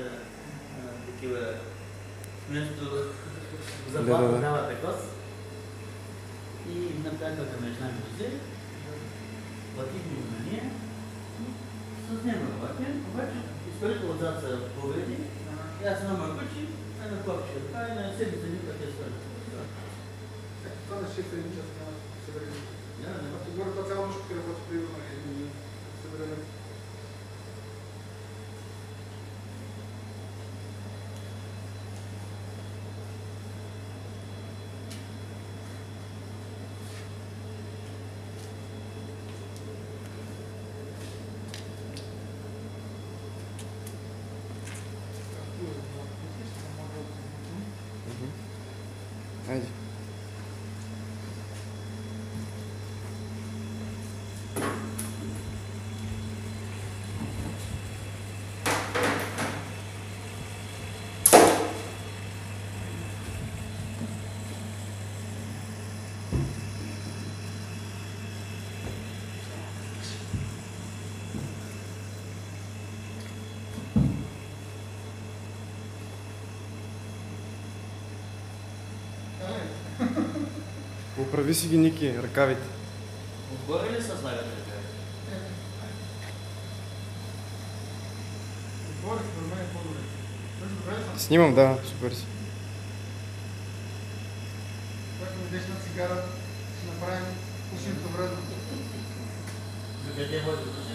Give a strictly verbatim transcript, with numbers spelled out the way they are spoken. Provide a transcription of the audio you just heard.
такива вместо заплата дава пекос и направиха към речна музей, платихме внимание и с него работим, обаче изпълнител отзад са повреди и аз на мъркочи, а на копче, това е на седмица никак е свързано. Това на шест един час няма да се бъде. Да, не може. Горе това цяло нощ, къде работи примерно и се бъде. Хайде. Оправи си ги, Ники, ръкавите. Отгоре ли са слагат ръкавите? Отгоре, според мен е по-добре. Снимам, да, супер си. Когато ми дадеш на цигара, ще направим ушинто вредно. За къде води?